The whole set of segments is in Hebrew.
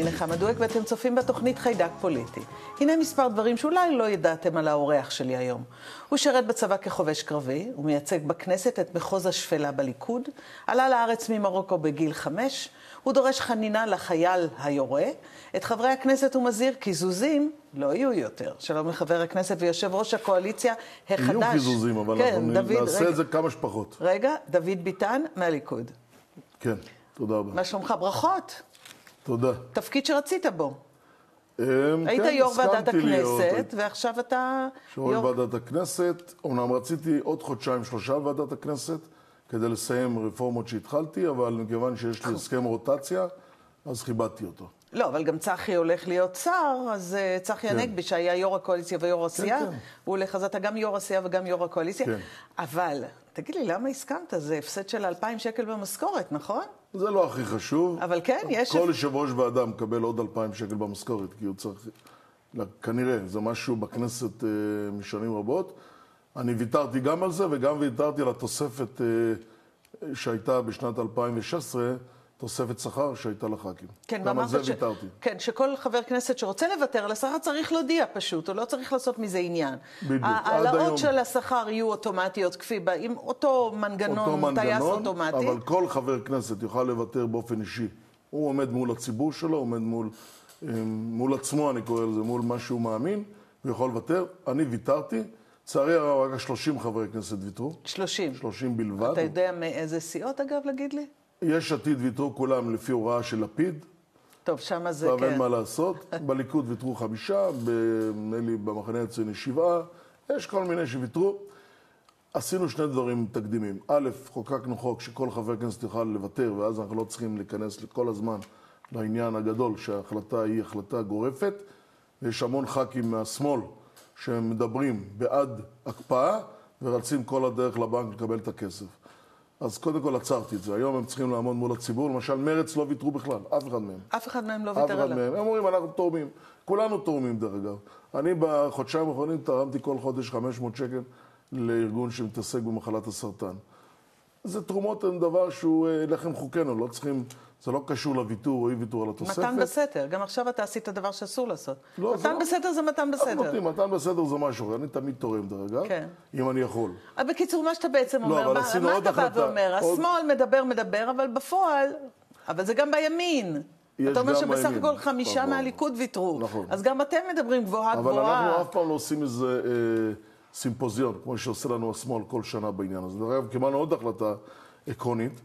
נחמה דואק ואתם צופים בתוכנית חיידק פוליטי. הנה מספר דברים שאולי לא ידעתם על האורח שלי היום. הוא שרת בצבא כחובש קרבי, הוא מייצג בכנסת את מחוז השפלה בליכוד, עלה לארץ ממרוקו בגיל 5, הוא דורש חנינה לחייל היורה, את חברי הכנסת הוא מזהיר קיזוזים לא יהיו יותר. שלום לחבר הכנסת ויושב ראש הקואליציה החדש. יהיו קיזוזים, אבל כן, אנחנו נעשה את זה כמה שפחות. רגע, דוד ביטן מהליכוד. כן, תודה רבה. מה שלומך? ברכות. תודה. תפקיד שרצית בו. היית כן, יו"ר ועדת הסכמתי להיות. הכנסת, ועכשיו אתה יו"ר ועדת הכנסת. אומנם רציתי עוד חודשיים-שלושה ועדת הכנסת, כדי לסיים רפורמות שהתחלתי, אבל מכיוון שיש לי הסכם רוטציה, אז חיבדתי אותו. לא, אבל גם צחי הולך להיות שר, אז צחי הנגבי, שהיה יו"ר הקואליציה ויו"ר הסיעה, הוא הולך, אז אתה גם יו"ר הסיעה וגם יו"ר הקואליציה. אבל, תגיד לי, למה הסכמת? זה הפסד של 2,000 שקל במשכורת, נכון? זה לא הכי חשוב. אבל כן, יש... כל יושב ראש ועדה מקבל עוד 2,000 שקל במשכורת, כי הוא צריך... כנראה, זה משהו בכנסת משנים רבות. אני ויתרתי גם על זה, וגם ויתרתי על התוספת שהייתה בשנת 2016, תוספת שכר שהייתה לח"כים. כן, גם על זה ויתרתי. כן, שכל חבר כנסת שרוצה לוותר על השכר צריך להודיע פשוט, הוא לא צריך לעשות מזה עניין. בדיוק. העלאות של השכר יהיו אוטומטיות, כפי עם אותו מנגנון, טייס אוטומטי. אבל כל חבר כנסת יוכל לוותר באופן אישי. הוא עומד מול הציבור שלו, עומד מול עצמו, אני קורא לזה, מול מה שהוא מאמין, הוא יכול לוותר. אני ויתרתי. צערי הרב, רק 30 חברי כנסת ויתרו. 30? 30 בלבד. אתה יודע מאיזה סיעות, אגב, להגיד לי? יש עתיד ויתרו כולם לפי הוראה של לפיד. טוב, שמה זה כן. אין מה לעשות. בליכוד ויתרו 5, במחנה הציוני 7. יש כל מיני שוויתרו. עשינו שני דברים תקדימים. א', חוקקנו חוק שכל חבר כנסת יוכל לוותר, ואז אנחנו לא צריכים להיכנס כל הזמן לעניין הגדול, שההחלטה היא החלטה גורפת. ויש המון ח"כים מהשמאל שמדברים בעד הקפאה, ורצים כל הדרך לבנק לקבל את הכסף. אז קודם כל עצרתי את זה. היום הם צריכים לעמוד מול הציבור. למשל, מרץ לא ויתרו בכלל, אף אחד מהם. אף אחד מהם לא ויתר עליו. הם אומרים, אנחנו תורמים. כולנו תורמים, דרך אגב. אני בחודשיים האחרונים תרמתי כל חודש 500 שקל לארגון שמתעסק במחלת הסרטן. זה תרומות הן דבר שהוא לחם חוקנו, לא צריכים, זה לא קשור לוויתור או אי ויתור על התוספת. מתן בסתר, גם עכשיו אתה עשית דבר שאסור לעשות. מתן בסתר זה מתן בסתר. מתן בסתר זה משהו, אני תמיד תורם דרך אגב, אם אני יכול. בקיצור, מה שאתה בעצם אומר, מה אתה בא ואומר? השמאל מדבר, אבל בפועל, אבל זה גם בימין. אתה אומר שבסך הכל 5 מהליכוד ויתרו. אז גם אתם מדברים גבוהה. אבל אנחנו אף פעם לא עושים איזה סימפוזיון, כמו שעושה לנו השמאל כל שנה בעניין הזה. דרך אגב, קיבלנו עוד החלטה עקרונית,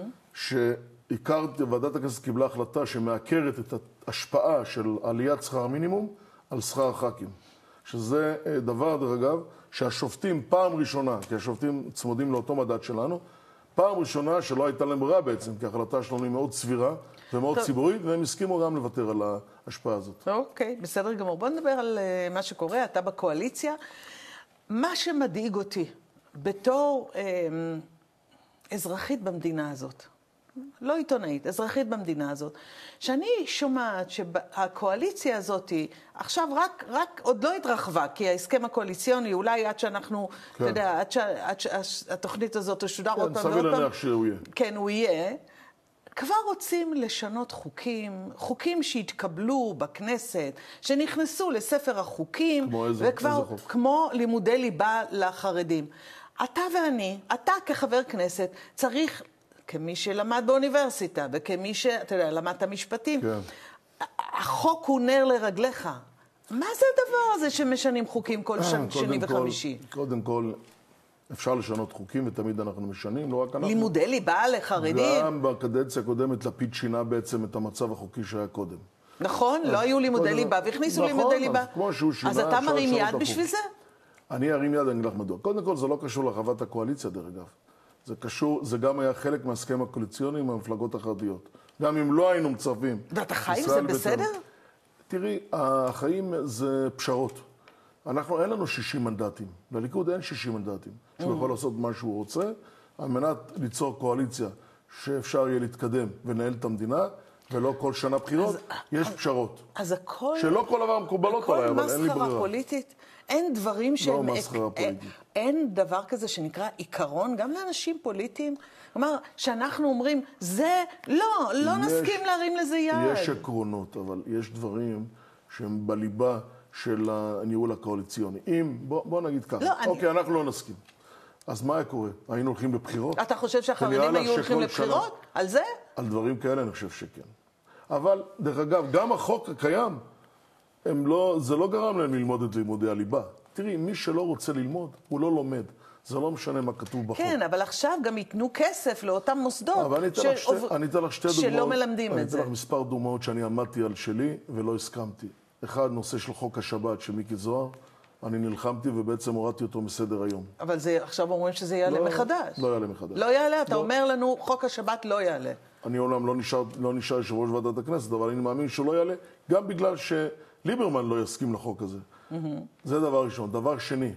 ועדת הכנסת קיבלה החלטה שמעקרת את ההשפעה של עליית שכר המינימום על שכר הח"כים. שזה דבר, דרך אגב, שהשופטים פעם ראשונה, כי השופטים צמודים לאותו מדד שלנו, פעם ראשונה שלא הייתה להם ברירה בעצם, כי ההחלטה שלנו היא מאוד סבירה ומאוד ציבורית, והם הסכימו גם לוותר על ההשפעה הזאת. אוקיי, בסדר גמור. בוא נדבר על מה שקורה, אתה בקואליציה. מה שמדאיג אותי בתור אזרחית במדינה הזאת, לא עיתונאית, אזרחית במדינה הזאת, שאני שומעת שהקואליציה הזאת עכשיו רק עוד לא התרחבה, כי ההסכם הקואליציוני, אולי עד שאנחנו, אתה יודע, עד שהתוכנית הזאת תשודר עוד פעם סביר להניח שהוא יהיה. כן, הוא יהיה. כבר רוצים לשנות חוקים שהתקבלו בכנסת, שנכנסו לספר החוקים, וכבר כמו לימודי ליבה לחרדים. אתה ואני, אתה כחבר כנסת, צריך, כמי שלמד באוניברסיטה, וכמי אתה יודע, למדת משפטים, החוק הוא נר לרגליך. מה זה הדבר הזה שמשנים חוקים כל שני וחמישי? קודם כל, אפשר לשנות חוקים, ותמיד אנחנו משנים, לא רק אנחנו. לימודי ליבה לחרדים? גם בקדנציה הקודמת לפיד שינה בעצם את המצב החוקי שהיה קודם. נכון, לא היו לימודי ליבה, והכניסו לימודי ליבה. נכון, כמו שהוא שינה, אז אתה מרים יד בשביל זה? אני ארים יד, אני אגיד לך מדוע. קודם כל, זה לא קשור להרחבת הקואליציה, דרך אגב. זה קשור, זה גם היה חלק מההסכם הקואליציוני עם המפלגות החרדיות. גם אם לא היינו מצרפים. ואתה חיים זה בסדר? תראי, החיים זה פשרות. אין לנו 60 מנדטים. לליכוד אין 60 מנדטים. שהוא יכול לעשות מה שהוא רוצה, על מנת ליצור קואליציה שאפשר יהיה להתקדם ולנהל את המדינה, ולא כל שנה בחירות, יש פשרות. אז הכל... שלא כל דבר מקובלות עליי, אבל אין לי ברירה. מסחרה פוליטית, אין דברים שהם... לא מסחרה פוליטית. אין דבר כזה שנקרא עיקרון, גם לאנשים פוליטיים. כלומר, שאנחנו אומרים, זה, לא נסכים להרים לזה יד. יש עקרונות, אבל יש דברים שהם בליבה של הניהול הקואליציוני. אם, בוא נגיד ככה, אוקיי, אנחנו לא נסכים. אז מה היה קורה? היינו הולכים לבחירות? אתה חושב שהחרדים היו הולכים לבחירות? על זה? על דברים כאלה אני חושב שכן. אבל, דרך אגב, גם החוק הקיים, זה לא גרם להם ללמוד את לימודי הליבה. תראי, מי שלא רוצה ללמוד, הוא לא לומד. זה לא משנה מה כתוב בחוק. כן, אבל עכשיו גם ייתנו כסף לאותם מוסדות אני אתן לך שתי דוגמאות. שלא מלמדים את זה. אני אתן לך מספר דוגמאות שאני עמדתי על שלי ולא הסכמתי. אחד, נושא של חוק השבת של מיקי זוהר. אני נלחמתי ובעצם הורדתי אותו מסדר היום. אבל עכשיו אומרים שזה יעלה מחדש. לא יעלה מחדש. לא יעלה? אתה אומר לנו, חוק השבת לא יעלה. אני עולם לא נשאר יושב ראש ועדת הכנסת, אבל אני מאמין שלא יעלה, גם בגלל שליברמן לא יסכים לחוק הזה. זה דבר ראשון. דבר שני,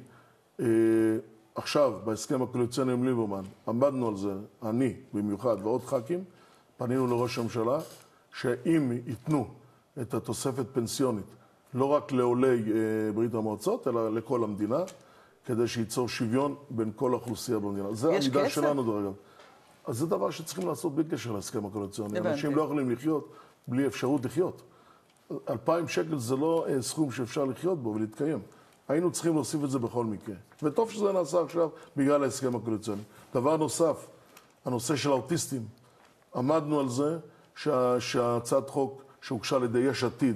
עכשיו, בהסכם הקואליציוני עם ליברמן, עמדנו על זה, אני במיוחד ועוד ח"כים, פנינו לראש הממשלה, שאם ייתנו את התוספת פנסיונית, לא רק לעולי ברית המועצות, אלא לכל המדינה, כדי שייצור שוויון בין כל האוכלוסייה במדינה. זה העמידה שלנו, דרך אגב. אז זה דבר שצריכים לעשות בלי קשר להסכם הקואליציוני. אנשים לא יכולים לחיות בלי אפשרות לחיות. 2,000 שקל זה לא סכום שאפשר לחיות בו ולהתקיים. היינו צריכים להוסיף את זה בכל מקרה. וטוב שזה נעשה עכשיו בגלל ההסכם הקואליציוני. דבר נוסף, הנושא של האוטיסטים. עמדנו על זה שהצעת חוק שהוגשה על ידי יש עתיד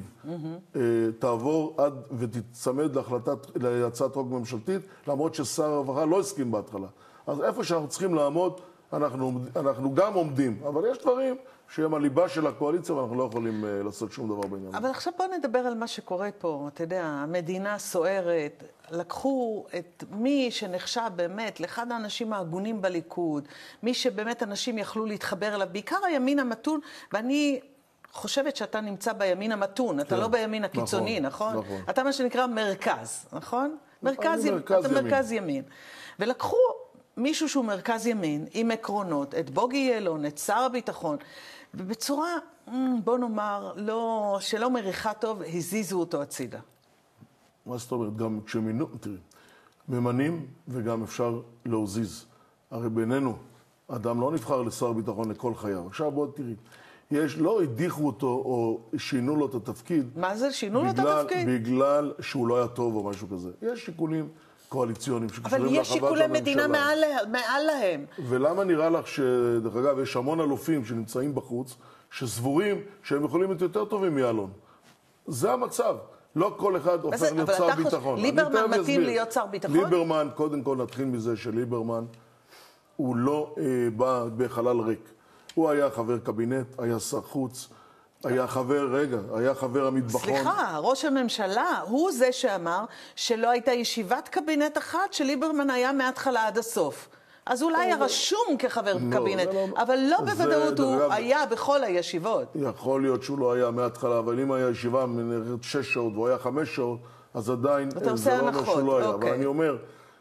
תעבור עד ותצמד להצעת חוק ממשלתית, למרות ששר הרווחה לא הסכים בהתחלה. אז איפה שאנחנו צריכים לעמוד, אנחנו גם עומדים. אבל יש דברים שהם הליבה של הקואליציה, ואנחנו לא יכולים לעשות שום דבר בעניין. אבל עכשיו בוא נדבר על מה שקורה פה. אתה יודע, המדינה סוערת, לקחו את מי שנחשב באמת לאחד האנשים ההגונים בליכוד, מי שבאמת אנשים יכלו להתחבר אליו, בעיקר הימין המתון, ואני חושבת שאתה נמצא בימין המתון, אתה לא בימין הקיצוני, נכון? אתה מה שנקרא מרכז, נכון? מרכז ימין. ולקחו מישהו שהוא מרכז ימין, עם עקרונות, את בוגי יעלון, את שר הביטחון, ובצורה, בוא נאמר, שלא מריחה טוב, הזיזו אותו הצידה. מה זאת אומרת? גם כשמינו, תראי, ממנים וגם אפשר להוזיז. הרי בינינו, אדם לא נבחר לשר ביטחון לכל חייו. עכשיו בוא תראי, לא הדיחו אותו או שינו לו את התפקיד. מה זה? שינו לו את התפקיד? בגלל שהוא לא היה טוב או משהו כזה. יש שיקולים קואליציוניים שקשורים להרחבת הממשלה. אבל יש שיקולי מדינה מעל להם. ולמה נראה לך שדרך אגב יש המון אלופים שנמצאים בחוץ, שסבורים שהם יכולים להיות יותר טובים מיעלון. זה המצב. לא כל אחד הופך להיות שר ביטחון. ליברמן מתאים להיות שר ביטחון? ליברמן, קודם כל נתחיל מזה שליברמן הוא לא בא בחלל ריק. הוא היה חבר קבינט, היה שר חוץ, היה חבר המטבחון. סליחה, ראש הממשלה הוא זה שאמר שלא הייתה ישיבת קבינט אחת שליברמן היה מההתחלה עד הסוף. אז אולי היה רשום כחבר קבינט, אבל לא בוודאות הוא היה בכל הישיבות. יכול להיות שהוא לא היה מההתחלה, אבל אם היה ישיבה 6 שעות והוא היה 5 שעות, אז עדיין זה לא אומר שהוא לא היה. אבל אני אומר,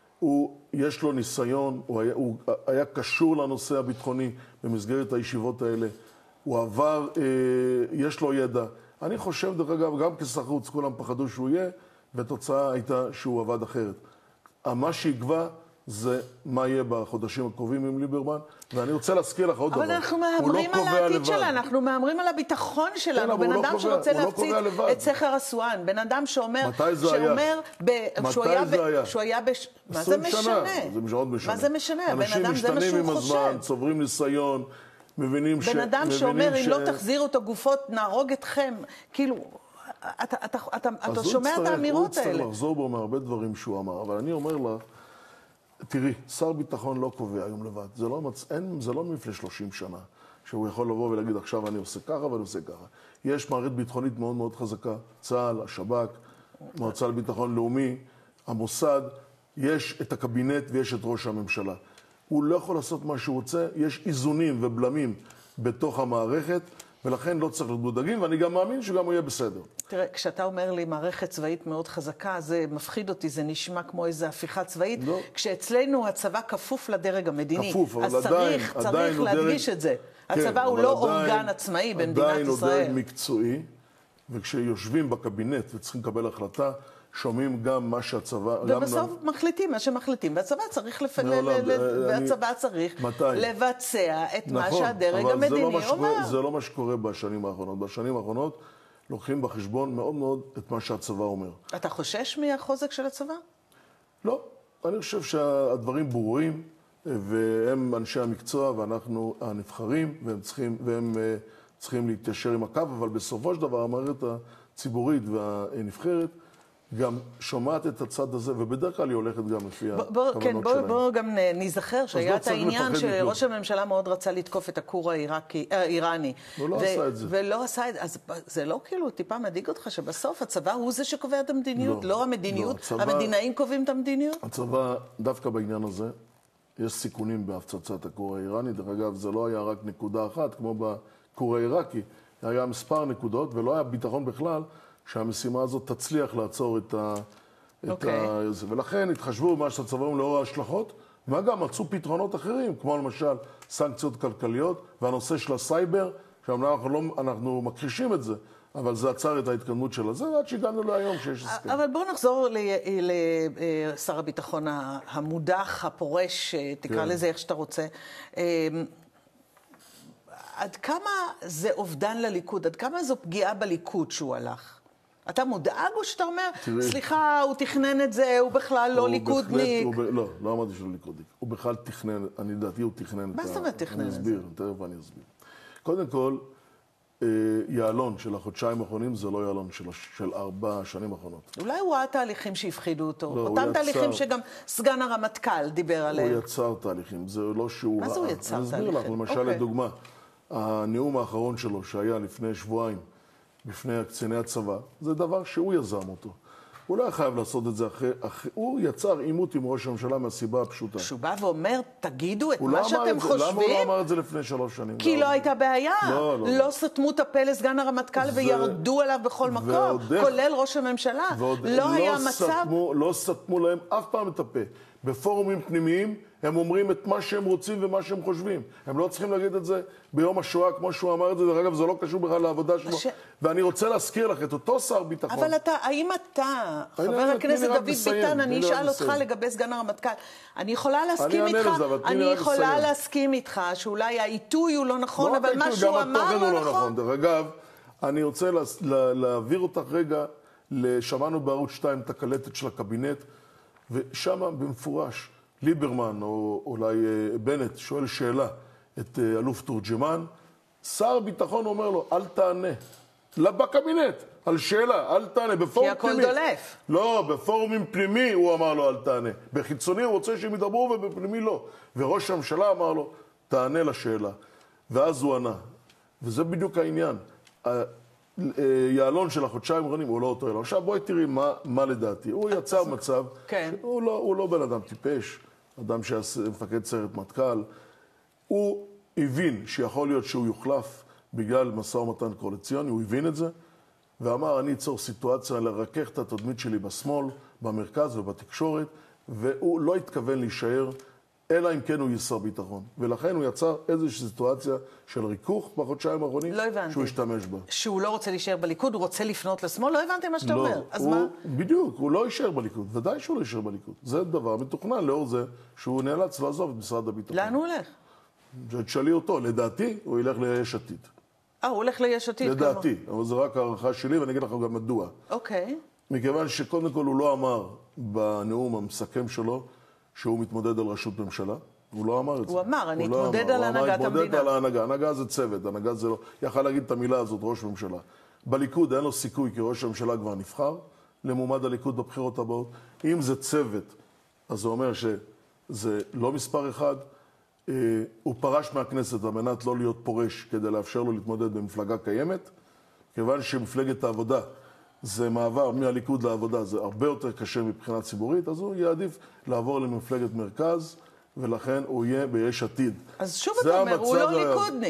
יש לו ניסיון, הוא היה קשור לנושא הביטחוני במסגרת הישיבות האלה. הוא עבר, יש לו ידע. אני חושב, דרך אגב, גם כשר חוץ, כולם פחדו שהוא יהיה, והתוצאה הייתה שהוא עבד אחרת. מה שיקבע זה מה יהיה בחודשים הקרובים עם ליברמן, ואני רוצה להזכיר לך עוד דבר. אבל אנחנו מהמרים על העתיד שלה, אנחנו מהמרים על הביטחון שלנו. בן אדם שרוצה להפציץ את סכר אסואן, בן אדם שאומר, מתי זה היה? שהוא היה מה זה משנה? זה מאוד משנה. מה זה משנה? הבן אדם זה מה שהוא חושב. הזמן, צוברים ניסיון, מבינים בן אדם שאומר, אם לא תחזירו את הגופות, נהרוג אתכם. כאילו, אתה שומע את האמירות האלה. הוא צריך לחזור בו מהרבה דברים שהוא אמר, אבל אני אומר לה, תראי, שר ביטחון לא קובע היום לבד. זה לא מלפני 30 שנה, שהוא יכול לבוא ולהגיד, עכשיו אני עושה ככה ואני עושה ככה. יש מערכת ביטחונית מאוד מאוד חזקה, צה"ל, השב"כ, מועצה לביטחון לאומי, המוסד, יש את הקבינט ויש את ראש הממשלה. הוא לא יכול לעשות מה שהוא רוצה, יש איזונים ובלמים בתוך המערכת, ולכן לא צריך להיות מודאגים, ואני גם מאמין שגם הוא יהיה בסדר. תראה, כשאתה אומר לי מערכת צבאית מאוד חזקה, זה מפחיד אותי, זה נשמע כמו איזו הפיכה צבאית, לא. כשאצלנו הצבא כפוף לדרג המדיני. כפוף, אבל אז צריך להדגיש את זה. הצבא הוא לא אורגן עצמאי במדינת ישראל. עדיין הוא דרג מקצועי, וכשיושבים בקבינט וצריכים לקבל החלטה, שומעים גם מה שהצבא... ובסוף מחליטים מה שמחליטים, והצבא צריך לבצע את מה שהדרג המדיני אומר. זה לא מה שקורה בשנים האחרונות. בשנים האחרונות לוקחים בחשבון מאוד מאוד את מה שהצבא אומר. אתה חושש מהחוזק של הצבא? לא. אני חושב שהדברים ברורים, והם אנשי המקצוע ואנחנו הנבחרים, והם צריכים להתיישר עם הקו, אבל בסופו של דבר המערכת הציבורית והנבחרת גם שומעת את הצד הזה, ובדרך כלל היא הולכת גם לפי הכוונות שלהם. בואו גם נזכר שהיה את העניין שראש הממשלה מאוד רצה לתקוף את הכור האיראני. הוא לא עשה את זה. ולא עשה את זה. אז זה לא כאילו טיפה מדאיג אותך שבסוף הצבא הוא זה שקובע את המדיניות, לא המדיניות, המדינאים קובעים את המדיניות? הצבא, דווקא בעניין הזה, יש סיכונים בהפצצת הכור האיראני. דרך אגב, זה לא היה רק נקודה אחת, כמו בכור העיראקי. היה מספר נקודות, ולא היה ביטחון בכלל שהמשימה הזאת תצליח לעצור את זה. ולכן התחשבו במה שהצבא אומר לאור ההשלכות, וגם מצאו פתרונות אחרים, כמו למשל סנקציות כלכליות, והנושא של הסייבר, שאנחנו מכחישים את זה, אבל זה עצר את ההתקדמות של זה, ועד שהגענו להיום שיש הסכם. אבל בואו נחזור לשר הביטחון המודח, הפורש, תקרא לזה איך שאתה רוצה. עד כמה זה אובדן לליכוד? עד כמה זו פגיעה בליכוד שהוא הלך? אתה מודאג או שאתה אומר, סליחה, הוא תכנן את זה, הוא בכלל לא ליכודניק? לא אמרתי שהוא ליכודניק. הוא בכלל תכנן, אני לדעתי הוא תכנן את זה. מה זאת אומרת תכנן את זה? אני אסביר, תכף אני אסביר. קודם כל, יעלון של החודשיים האחרונים זה לא יעלון של 4 שנים האחרונות. אולי הוא ראה תהליכים שהפחידו אותו. אותם תהליכים שגם סגן הרמטכ"ל דיבר עליהם. הוא יצר תהליכים, זה לא שהוא... מה זה הוא יצר תהליכים? אני אסביר לך, למשל לדוגמה, הנאום האחרון שלו שהיה לפני שבועיים, בפני קציני הצבא, זה דבר שהוא יזם אותו. הוא לא חייב לעשות את זה הוא יצר עימות עם ראש הממשלה מהסיבה הפשוטה. שהוא בא ואומר, תגידו את מה שאתם חושבים? למה הוא לא אמר את זה לפני 3 שנים? כי לא הייתה בעיה. לא סתמו את הפה לסגן הרמטכ"ל וירדו עליו בכל מקום, כולל ראש הממשלה. לא היה מצב... לא סתמו להם אף פעם את הפה. בפורומים פנימיים הם אומרים את מה שהם רוצים ומה שהם חושבים. הם לא צריכים להגיד את זה ביום השואה, כמו שהוא אמר את זה. דרך אגב, זה לא קשור בכלל לעבודה שלו. ואני רוצה להזכיר לך את אותו שר ביטחון. אבל האם אתה, חבר הכנסת דוד ביטן, אני אשאל אותך לגבי סגן הרמטכ"ל. אני יכולה להסכים איתך שאולי העיתוי הוא לא נכון, אבל מה שהוא אמר לא נכון. דרך אגב, אני רוצה להעביר אותך רגע, שמענו בערוץ 2 את הקלטת של הקבינט, ושם במפורש, ליברמן או אולי בנט שואל שאלה את אלוף תורג'מן, שר ביטחון אומר לו, אל תענה. בקבינט, על שאלה, אל תענה. כי הכל דולף. לא, בפורומים פנימי הוא אמר לו, אל תענה. בחיצוני הוא רוצה שהם ידברו ובפנימי לא. וראש הממשלה אמר לו, תענה לשאלה. ואז הוא ענה. וזה בדיוק העניין. יעלון של החודשיים האחרונים הוא לא אותו יעלון. עכשיו בואי תראי מה לדעתי. הוא יצר מצב, הוא לא בן אדם טיפש, אדם שמפקד סיירת מטכ"ל. הוא הבין שיכול להיות שהוא יוחלף בגלל משא ומתן קואליציוני, הוא הבין את זה, ואמר, אני אצור סיטואציה לרכך את התדמית שלי בשמאל, במרכז ובתקשורת, והוא לא התכוון להישאר, אלא אם כן הוא יהיה שר ביטחון. ולכן הוא יצר איזושהי סיטואציה של ריכוך בחודשיים האחרונים, שהוא השתמש בה. שהוא לא רוצה להישאר בליכוד, הוא רוצה לפנות לשמאל? לא הבנתי מה שאתה אומר. אז מה? בדיוק, הוא לא יישאר בליכוד. ודאי שהוא לא יישאר בליכוד. זה דבר מתוכנן לאור זה שהוא נאלץ לעזוב את משרד הביטחון. לאן הוא הולך? תשאלי אותו, לדעתי הוא ילך ליש עתיד. הוא הולך ליש עתיד? לדעתי, אבל זה רק הערכה שלי ואני אגיד לך גם מדוע. אוקיי. מכיוון שקודם כל הוא לא אמר בנאום המסכם שלו שהוא מתמודד על ראשות ממשלה. הוא לא אמר את זה. הוא אמר, אני אתמודד על הנהגת המדינה. הוא מתמודד על ההנהגה. הנהגה זה צוות, הנהגה זה לא... יכל להגיד את המילה הזאת, ראש ממשלה. בליכוד אין לו סיכוי, כי ראש הממשלה כבר נבחר למועמד הליכוד בבחירות הבאות. אם זה צוות, אז זה אומר שזה לא מספר אחד. הוא פרש מהכנסת על מנת לא להיות פורש כדי לאפשר לו להתמודד במפלגה קיימת. כיוון שמפלגת העבודה זה מעבר מהליכוד לעבודה, זה הרבה יותר קשה מבחינה ציבורית, אז הוא יעדיף לעבור למפלגת מרכז, ולכן הוא יהיה ביש עתיד. אז שוב אתה אומר, הוא לא ליכודניק.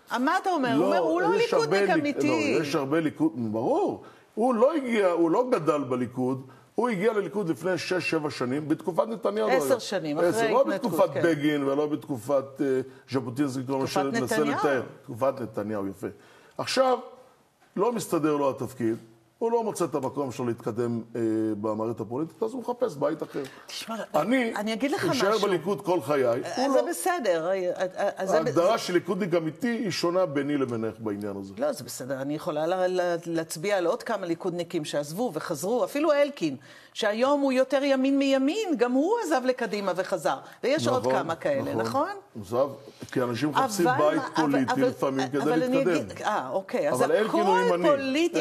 מה אתה אומר? הוא אומר, הוא לא ליכודניק אמיתי. לא, יש הרבה ליכוד, ברור. הוא לא גדל בליכוד, הוא הגיע לליכוד לפני 6-7 שנים, בתקופת נתניהו. 10 שנים, אחרי התנתקות. לא בתקופת בגין ולא בתקופת ז'בוטינסקי. תקופת נתניהו. תקופת נתניהו, יפה. עכשיו, לא מסתדר לו התפקיד, הוא לא מוצא את המקום שלו להתקדם במערכת הפוליטית, אז הוא מחפש בית אחר. תשמע, אני אגיד לך משהו. אני אשאר בליכוד כל חיי. זה בסדר. ההגדרה של ליכודניק אמיתי היא שונה ביני לבינך בעניין הזה. לא, זה בסדר. אני יכולה להצביע על עוד כמה ליכודניקים שעזבו וחזרו, אפילו אלקין, שהיום הוא יותר ימין מימין, גם הוא עזב לקדימה וחזר. ויש עוד כמה כאלה, נכון? עזב, כי אנשים מחפשים בית פוליטי לפעמים כדי להתקדם. אוקיי. אז הכל פוליטי,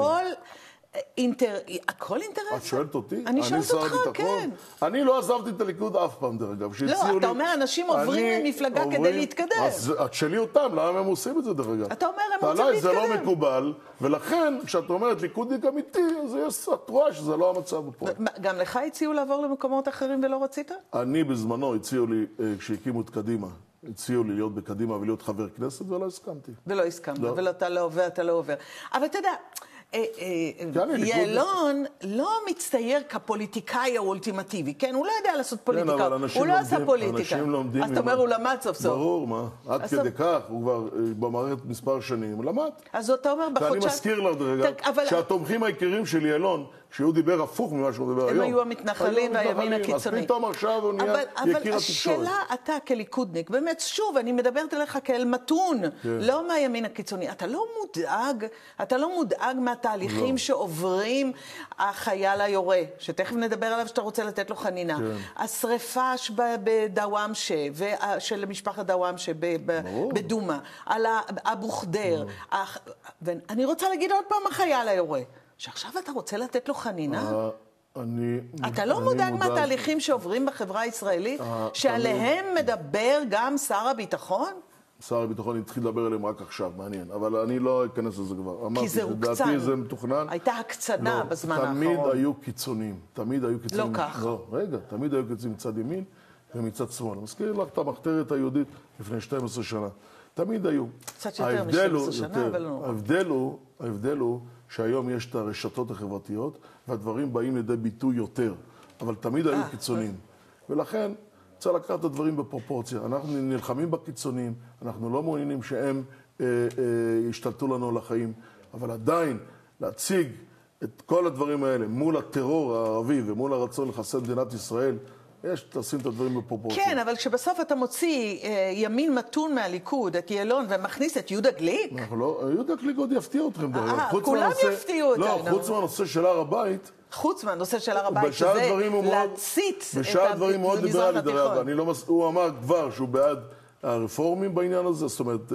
הכל אינטרס? את שואלת אותי? אני שואלת אותך, כן. אני לא עזבתי את הליכוד אף פעם, דרך אגב. לא, אתה אומר, אנשים עוברים למפלגה כדי להתקדם. אז את שלי אותם, למה הם עושים את זה, דרך אגב? אתה אומר, הם רוצים להתקדם. זה לא מקובל, ולכן, כשאת אומרת ליכודניק אמיתי, אז את רואה שזה לא המצב בפועל. גם לך הציעו לעבור למקומות אחרים ולא רצית? אני בזמנו הציעו לי, כשהקימו את קדימה, הציעו לי להיות בקדימה ולהיות חבר כנסת, ולא הסכמתי. ולא הסכמת, ואתה לא עובר. אבל אתה יודע, יעלון לא מצטייר כפוליטיקאי האולטימטיבי, כן? הוא לא יודע לעשות פוליטיקה, הוא לא עשה פוליטיקה. אז אתה אומר, הוא למד סוף סוף. ברור, מה? עד כדי כך, הוא כבר במערכת מספר שנים, הוא למד. אז אתה אומר, בחודשיים... ואני מזכיר לך, רגע, שהתומכים העיקריים של יעלון, שהוא דיבר הפוך ממה שהוא דיבר היום. הם היו המתנחלים והימין הקיצוני. אז פתאום עכשיו הוא נהיה יקיר התקשורת. אבל השאלה, אתה כליכודניק, באמת, שוב, אני מדברת אליך כאל מתון, לא מהימין הקיצוני. אתה לא מודאג מהתהליכים שעוברים החייל היורה, שתכף נדבר עליו שאתה רוצה לתת לו חנינה. השריפה בדוואמשה, של משפחת דוואמשה בדומה, על אבו ח'דיר. ואני רוצה להגיד עוד פעם החייל היורה. שעכשיו אתה רוצה לתת לו חנינה? אתה לא מודאג מהתהליכים שעוברים בחברה הישראלית, שעליהם מדבר גם שר הביטחון? שר הביטחון התחיל לדבר עליהם רק עכשיו, מעניין, אבל אני לא אכנס לזה כבר. כי זה הוקצן. זה מתוכנן. הייתה הקצנה בזמן האחרון. תמיד היו קיצונים. לא כך. לא, רגע, תמיד היו קיצונים מצד ימין ומצד שמאל. אני מזכיר לך את המחתרת היהודית לפני 12 שנה. תמיד היו. קצת יותר מ-12 שנה, אבל לא. ההבדל הוא שהיום יש את הרשתות החברתיות, והדברים באים לידי ביטוי יותר. אבל תמיד היו קיצונים. ולכן צריך לקחת את הדברים בפרופורציה. אנחנו נלחמים בקיצונים, אנחנו לא מעוניינים שהם ישתלטו לנו על החיים, אבל עדיין להציג את כל הדברים האלה מול הטרור הערבי ומול הרצון לחסל מדינת ישראל, תשים את הדברים בפרופורציה. כן, אבל כשבסוף אתה מוציא ימין מתון מהליכוד, את יעלון, ומכניס את יהודה גליק? יהודה גליק עוד יפתיע אתכם. כולם יפתיעו אותנו. לא, חוץ מהנושא של הר הבית. חוץ מהנושא של הר הבית, שזה להציץ בשאר הדברים מאוד ליברלי, הוא אמר כבר שהוא בעד הרפורמים בעניין הזה, זאת אומרת,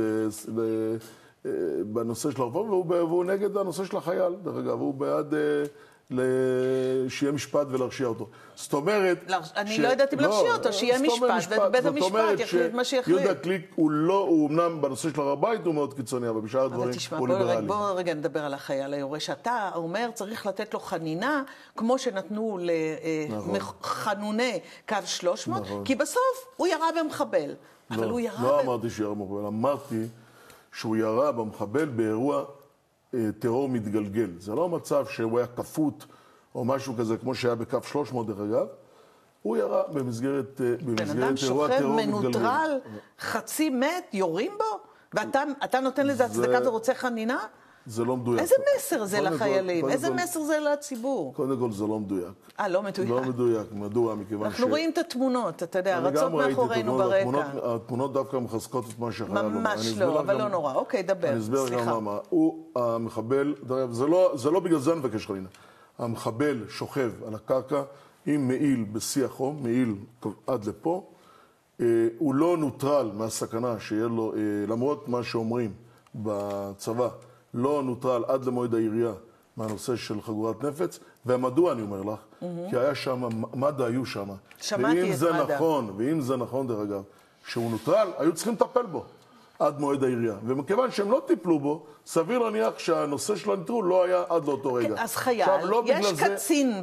בנושא של הרפורמים, והוא נגד הנושא של החייל, דרך אגב, הוא בעד שיהיה משפט ולהרשיע אותו. זאת אומרת... אני לא יודעת אם להרשיע אותו, שיהיה משפט, ובית המשפט יחליט מה שיחליט. יהודה גליק הוא אמנם בנושא של הר הבית הוא מאוד קיצוני, אבל בשאר הדברים הוא ליברלי. בואו רגע נדבר על החייל היורה, שאתה אומר צריך לתת לו חנינה, כמו שנתנו לחנוני קו 300, כי בסוף הוא ירה במחבל. לא אמרתי שירה במחבל, אמרתי שהוא ירה במחבל באירוע טרור מתגלגל. זה לא מצב שהוא היה כפות או משהו כזה, כמו שהיה בקו 300 דרך אגב. הוא ירה במסגרת אירוע טרור מתגלגל. בן אדם שוכב מנוטרל, חצי מת, יורים בו? ואתה נותן לזה הצדקה ורוצה חנינה? זה לא מדויק. איזה מסר זה לחיילים? איזה מסר זה לציבור? קודם כל זה לא מדויק. לא מדויק. לא מדויק. מדוע? מכיוון אנחנו רואים את התמונות, אתה יודע, רצות מאחורינו ברקע. התמונות דווקא מחזקות את מה שחייל אומר. ממש לא, אבל לא נורא. אוקיי, דבר. אני אסביר גם למה. הוא, המחבל, זה לא בגלל זה אני מבקש חנינה. המחבל שוכב על הקרקע עם מעיל בשיא החום, מעיל עד לפה. הוא לא נוטרל מהסכנה שיהיה לו, למרות מה שאומרים בצבא, לא נוטרל עד למועד העירייה מהנושא של חגורת נפץ, ומדוע אני אומר לך? כי היה שם, מד"א היו שם. שמעתי את מד"א. ואם זה נכון דרך אגב, שהוא נוטרל, היו צריכים לטפל בו עד מועד העירייה. ומכיוון שהם לא טיפלו בו, סביר להניח שהנושא של הנטרול לא היה עד לאותו רגע. אז חייל,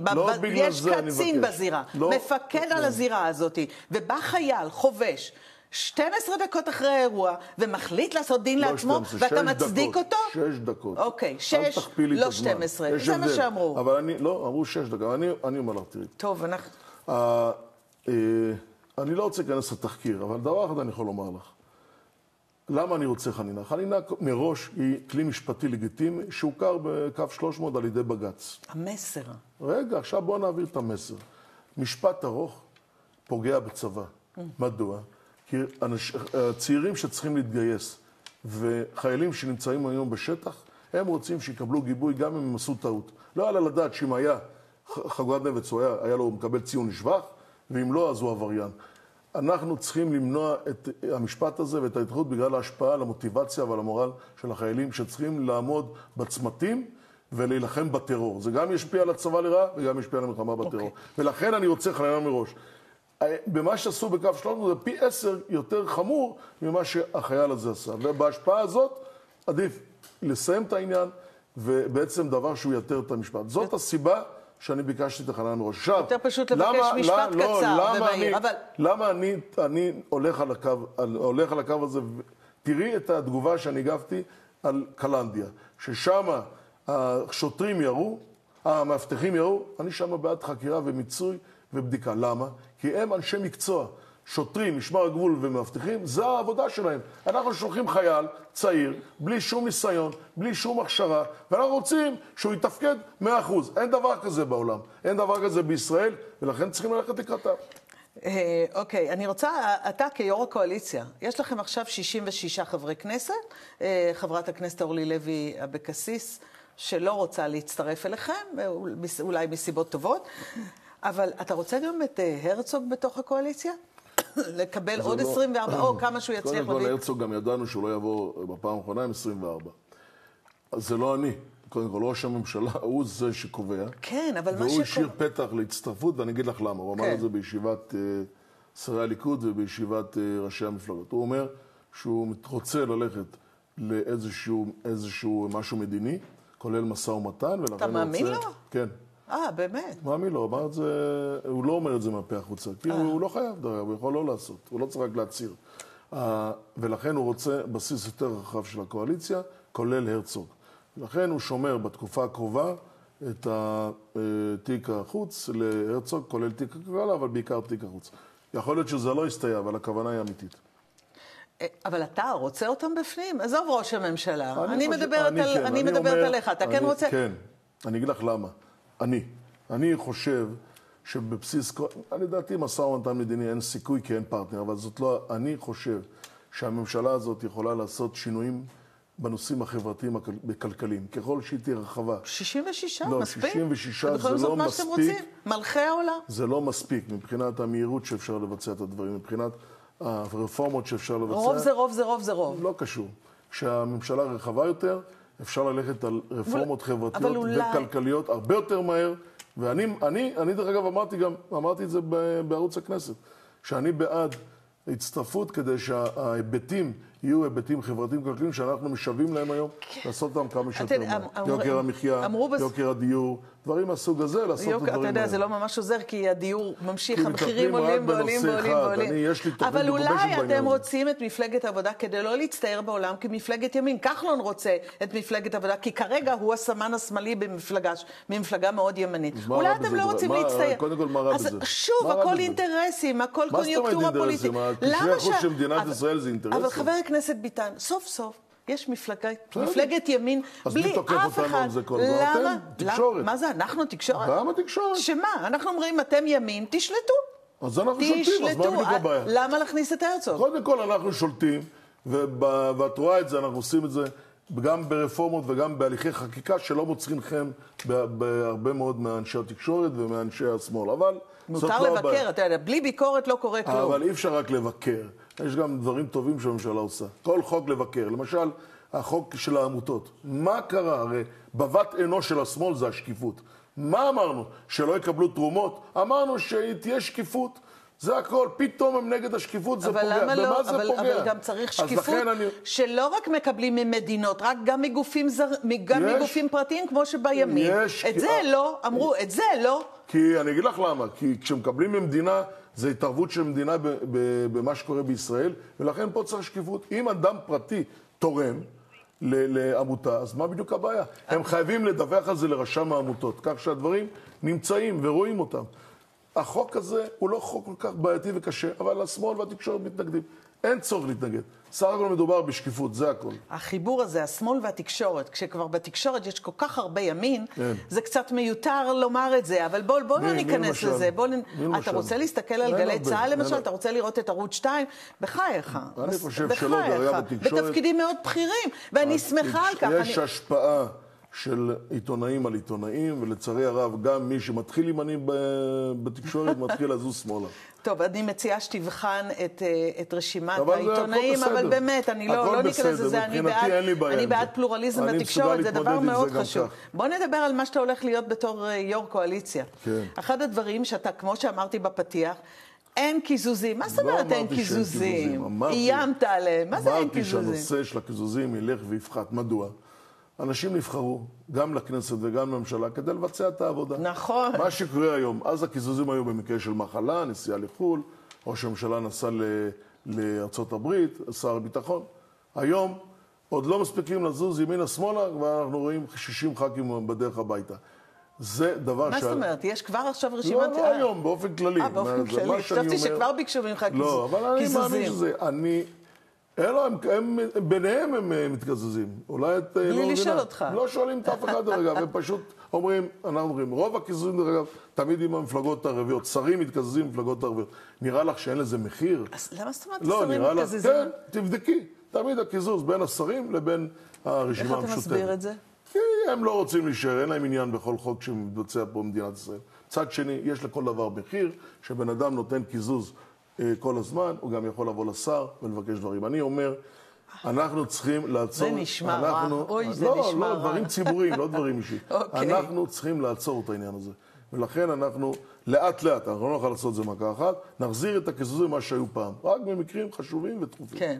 יש קצין בזירה, מפקד על הזירה הזאת, ובא חייל, חובש, 12 דקות אחרי האירוע, ומחליט לעשות דין לעצמו, ואתה מצדיק אותו? 6 דקות. אוקיי, 6, לא 12. זה מה שאמרו. אבל לא, אמרו 6 דקות. אני אומר לך, תראי. טוב, אנחנו... אני לא רוצה להיכנס לתחקיר, אבל דבר אחד אני יכול לומר לך. למה אני רוצה חנינה? חנינה מראש היא כלי משפטי לגיטימי שהוכר בקו 300 על ידי בג"ץ. המסר. רגע, עכשיו בואו נעביר את המסר. משפט ארוך פוגע בצבא. מדוע? כי צעירים שצריכים להתגייס וחיילים שנמצאים היום בשטח, הם רוצים שיקבלו גיבוי גם אם הם עשו טעות. לא עלה לדעת שאם היה חגורת נפץ, היה לו מקבל ציון לשבח, ואם לא, אז הוא עבריין. אנחנו צריכים למנוע את המשפט הזה ואת ההתחרות בגלל ההשפעה על המוטיבציה ועל המורל של החיילים שצריכים לעמוד בצמתים ולהילחם בטרור. זה גם ישפיע על הצבא לרעה וגם ישפיע על המלחמה בטרור. ולכן אני רוצה חנינה מראש. במה שעשו בקו 300 זה פי 10 יותר חמור ממה שהחייל הזה עשה. ובהשפעה הזאת עדיף לסיים את העניין ובעצם דבר שהוא יתר את המשפט. זאת הסיבה שאני ביקשתי את החנינה מראש. עכשיו, יותר פשוט לבקש משפט קצר ומהיר, אבל... למה אני הולך על הקו הזה? תראי את התגובה שאני הגבתי על קלנדיה, ששם השוטרים יראו, המאבטחים יראו, אני שם בעד חקירה ומיצוי ובדיקה. למה? כי הם אנשי מקצוע. שוטרים, משמר הגבול ומאבטחים, זה העבודה שלהם. אנחנו שולחים חייל צעיר, בלי שום ניסיון, בלי שום הכשרה, ואנחנו רוצים שהוא יתפקד 100%. אין דבר כזה בעולם, אין דבר כזה בישראל, ולכן צריכים ללכת לקראתם. אוקיי, אני רוצה, אתה כיו"ר הקואליציה, יש לכם עכשיו 66 חברי כנסת, חברת הכנסת אורלי לוי אבקסיס, שלא רוצה להצטרף אליכם, אולי מסיבות טובות, אבל אתה רוצה גם את הרצוג בתוך הקואליציה? לקבל עוד 24, או כמה שהוא יצליח להביא. קודם כל, הרצוג גם ידענו שהוא לא יבוא בפעם האחרונה עם 24. אז זה לא אני. קודם כל, ראש הממשלה הוא זה שקובע. כן, אבל מה שקובע... והוא השאיר פתח להצטרפות, ואני אגיד לך למה. הוא אמר את זה בישיבת שרי הליכוד ובישיבת ראשי המפלגות. הוא אומר שהוא רוצה ללכת לאיזשהו משהו מדיני, כולל משא ומתן, אתה מאמין לו? כן. באמת? מאמין לו, אמר את זה, הוא לא אומר את זה מהפה החוצה, כי הוא לא חייב, הוא יכול לא לעשות, הוא לא צריך רק להצהיר. ולכן הוא רוצה בסיס יותר רחב של הקואליציה, כולל הרצוג. לכן הוא שומר בתקופה הקרובה את תיק החוץ להרצוג, כולל תיק הכלכלה, אבל בעיקר תיק החוץ. יכול להיות שזה לא יסתייע, אבל הכוונה היא אמיתית. אבל אתה רוצה אותם בפנים? עזוב ראש הממשלה. אני מדברת עליך, אתה כן רוצה? כן, אני אגיד לך למה. אני חושב שבבסיס, אני דעתי משא ומתן מדיני אין סיכוי כי אין פרטנר, אבל זאת לא, אני חושב שהממשלה הזאת יכולה לעשות שינויים בנושאים החברתיים בכלכליים, ככל שהיא תהיה רחבה. 66, לא, מספיק? 66 זה לא מספיק. מלכי העולם? זה לא מספיק מבחינת המהירות שאפשר לבצע את הדברים, מבחינת הרפורמות שאפשר לבצע. רוב זה רוב זה רוב זה רוב. לא קשור. כשהממשלה רחבה יותר, אפשר ללכת על רפורמות חברתיות וכלכליות הרבה יותר מהר, ואני דרך אגב אמרתי את זה בערוץ הכנסת, שאני בעד הצטרפות כדי שההיבטים יהיו היבטים חברתיים כלכליים שאנחנו משווים להם היום, לעשות אותם כמה שיותר מהר. יוקר המחיה, יוקר הדיור, דברים מהסוג הזה, לעשות את הדברים האלה. אתה יודע, זה לא ממש עוזר, כי הדיור ממשיך, המחירים עולים ועולים ועולים. אבל אולי אתם רוצים את מפלגת העבודה כדי לא להצטער בעולם כמפלגת ימין. כחלון רוצה את מפלגת העבודה, כי כרגע הוא הסמן השמאלי במפלגה מאוד ימנית. אולי אתם לא רוצים להצטער. קודם כל, מה רע בזה? שוב, הכל אינטרסים, הכל קוניונקטורה פוליטית. אבל חבר הכנסת ביטן, סוף סוף יש מפלגת ימין, בלי אף אחד. למה? תקשורת. מה זה? אנחנו תקשורת? למה תקשורת? שמה? אנחנו אומרים, אתם ימין, תשלטו. אז אנחנו שולטים, אז מה בדיוק הבעיה? למה להכניס את הרצוג? קודם כל אנחנו שולטים, ואת רואה את זה, אנחנו עושים את זה גם ברפורמות וגם בהליכי חקיקה שלא מוצאים לכם בהרבה מאוד מאנשי התקשורת ומאנשי השמאל, אבל מותר לבקר, אתה יודע, בלי ביקורת לא קורה כלום. אבל אי אפשר רק לבקר. יש גם דברים טובים שהממשלה עושה. כל חוק לבקר. למשל, החוק של העמותות. מה קרה? הרי בבת עינו של השמאל זה השקיפות. מה אמרנו? שלא יקבלו תרומות? אמרנו שתהיה שקיפות. זה הכל, פתאום הם נגד השקיפות, זה פוגע. אבל למה לא? במה זה פוגע? אבל גם צריך שקיפות שלא רק מקבלים ממדינות, רק גם מגופים פרטיים כמו שבימין. את זה לא, אמרו, את זה לא. כי אני אגיד לך למה, כי כשמקבלים ממדינה, זה התערבות של מדינה במה שקורה בישראל, ולכן פה צריך שקיפות. אם אדם פרטי תורם לעמותה, אז מה בדיוק הבעיה? הם חייבים לדווח על זה לרשם העמותות, כך שהדברים נמצאים ורואים אותם. החוק הזה הוא לא חוק כל כך בעייתי וקשה, אבל השמאל והתקשורת מתנגדים. אין צורך להתנגד. סך הכל מדובר בשקיפות, זה הכל. החיבור הזה, השמאל והתקשורת, כשכבר בתקשורת יש כל כך הרבה ימין, זה קצת מיותר לומר את זה, אבל בואו לא ניכנס לזה. אתה רוצה להסתכל על גלי צהל למשל? אתה רוצה לראות את ערוץ 2? בחייך. אני חושב שלא דריה בתקשורת. בתפקידים מאוד בכירים, ואני שמחה על כך. יש השפעה של עיתונאים על עיתונאים, ולצערי הרב, גם מי שמתחיל ימנים בתקשורת מתחיל לזוז שמאלה. טוב, אני מציעה שתבחן את רשימת העיתונאים, אבל באמת, אני לא ניכנס לזה, אני בעד פלורליזם בתקשורת, זה דבר מאוד חשוב. בוא נדבר על מה שאתה הולך להיות בתור יו"ר קואליציה. אחד הדברים שאתה, כמו שאמרתי בפתיח, אין קיזוזים. מה זאת אומרת אין קיזוזים? איימת עליהם, מה זה אין קיזוזים? אמרתי שהנושא של הקיזוזים ילך ויפחת. מדוע? אנשים נבחרו, גם לכנסת וגם לממשלה, כדי לבצע את העבודה. נכון. מה שקורה היום, אז הקיזוזים היו במקרה של מחלה, נסיעה לחו"ל, ראש הממשלה נסע לארצות הברית, שר הביטחון. היום עוד לא מספיקים לזוז ימינה שמאלה, ואנחנו רואים 60 ח"כים בדרך הביתה. זה דבר מה זאת אומרת? יש כבר עכשיו רשימת... לא היום, באופן כללי. באופן כללי. חשבתי שכבר ביקשו ממך קיזוזים. לא, אבל אני מאמין שזה... ביניהם הם מתקזזים. אולי את לא מבינה. בלי לשאול אותך. לא שואלים את אף אחד דרך אגב, הם פשוט אומרים, אנחנו אומרים, רוב הקיזוזים דרך אגב, תמיד עם המפלגות הערביות. שרים מתקזזים עם מפלגות הערביות. נראה לך שאין לזה מחיר? אז למה זאת אומרת השרים מתקזזים? כן, תבדקי. תמיד הקיזוז בין השרים לבין הרשימה המשותפת. איך אתה מסביר את זה? כי הם לא רוצים להישאר, אין להם עניין בכל חוק שמתבצע פה במדינת ישראל. צד שני, יש לכל דבר מחיר, שבן אדם נותן קיזוז כל הזמן, הוא גם יכול לבוא לשר ולבקש דברים. אני אומר, אנחנו צריכים לעצור... זה נשמע רע. אוי, זה נשמע רע. לא, דברים ציבוריים, לא דברים אישיים. אנחנו צריכים לעצור את העניין הזה. ולכן אנחנו, לאט לאט, אנחנו לא נוכל לעשות את זה מכה אחת, נחזיר את הקיזוזים מה שהיו פעם. רק במקרים חשובים ודחופים. כן.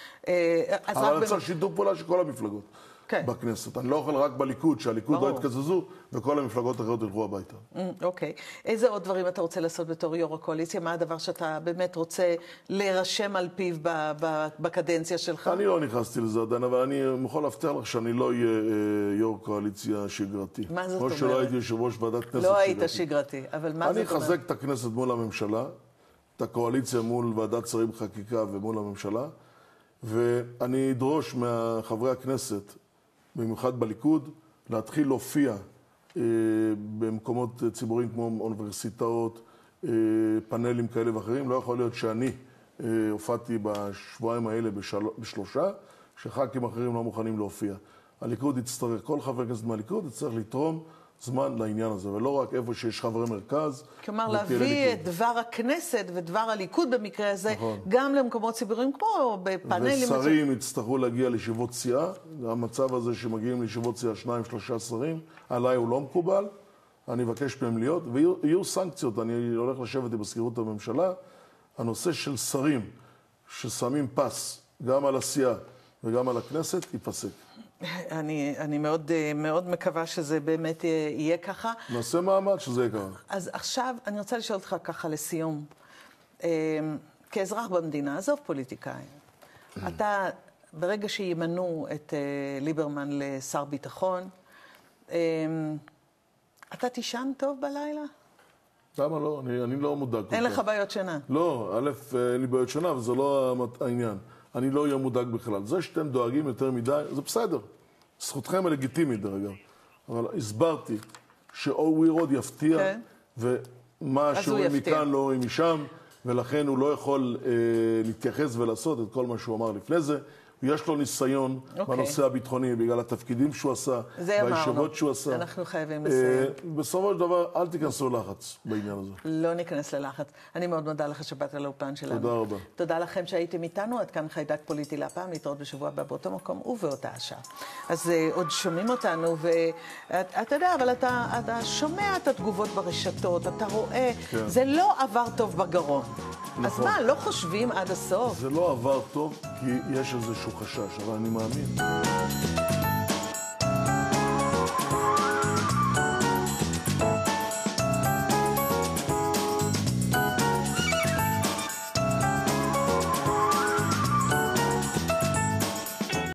אבל צריך שיתוף פעולה של כל המפלגות. בכנסת. אני לא יכול רק בליכוד, שהליכוד לא יתקזזו, וכל המפלגות האחרות ילכו הביתה. אוקיי. איזה עוד דברים אתה רוצה לעשות בתור יו"ר הקואליציה? מה הדבר שאתה באמת רוצה להירשם על פיו בקדנציה שלך? אני לא נכנסתי לזה עדיין, אבל אני יכול להבטיח לך שאני לא אהיה יו"ר קואליציה שגרתי. מה זאת אומרת? כמו שלא הייתי יושב ראש ועדת כנסת שגרתי. לא היית שגרתי, אבל מה זאת אומרת? אני אחזק את הכנסת מול הממשלה, את הקואליציה מול ועדת שרים חקיקה ומול הממשלה, ואני אדרוש מחברי הכנסת, במיוחד בליכוד, להתחיל להופיע במקומות ציבוריים כמו אוניברסיטאות, פאנלים כאלה ואחרים. לא יכול להיות שאני הופעתי בשבועיים האלה בשלושה, שח"כים אחרים לא מוכנים להופיע. הליכוד יצטרך, כל חבר כנסת מהליכוד יצטרך לתרום זמן לעניין הזה, ולא רק איפה שיש חברי מרכז. כלומר, להביא את דבר הכנסת ודבר הליכוד במקרה הזה, גם למקומות ציבוריים כמו בפאנלים. ושרים יצטרכו להגיע לישיבות סיעה. המצב הזה שמגיעים לישיבות סיעה 2-3 שרים, עליי הוא לא מקובל. אני אבקש מהם להיות, ויהיו סנקציות. אני הולך לשבת במזכירות הממשלה. הנושא של שרים ששמים פס גם על הסיעה וגם על הכנסת ייפסק. אני מאוד מקווה שזה באמת יהיה ככה. נעשה מאמץ שזה יהיה ככה. אז עכשיו אני רוצה לשאול אותך ככה לסיום. כאזרח במדינה, עזוב פוליטיקאים. אתה, ברגע שימנו את ליברמן לשר ביטחון, אתה תישן טוב בלילה? למה לא? אני לא מודאג. אין לך בעיות שינה? לא, א', אין לי בעיות שינה, וזה לא העניין. אני לא אהיה מודאג בכלל. זה שאתם דואגים יותר מדי, זה בסדר. זכותכם הלגיטימית, דרך אגב. אבל הסברתי שאורי רוד יפתיע, ומה שאומרים מכאן לא אומרים משם, ולכן הוא לא יכול להתייחס ולעשות את כל מה שהוא אמר לפני זה. יש לו ניסיון בנושא הביטחוני, בגלל התפקידים שהוא עשה, והישיבות שהוא עשה. אנחנו חייבים לסיים. בסופו של דבר, אל תיכנסו לחץ בעניין הזה. לא ניכנס ללחץ. אני מאוד מודה לך שבאת לאופן שלנו. תודה רבה. תודה לכם שהייתם איתנו. עד כאן חיידק פוליטי להפעם, להתראות בשבוע הבא באותו מקום ובאותה השעה. אז עוד שומעים אותנו, ואתה יודע, אבל אתה שומע את התגובות ברשתות, אתה רואה, זה לא עבר טוב בגרון. אז מה, לא חושבים עד הסוף? זה לא עבר טוב, כי יש איזשהו חשש, אבל אני מאמין.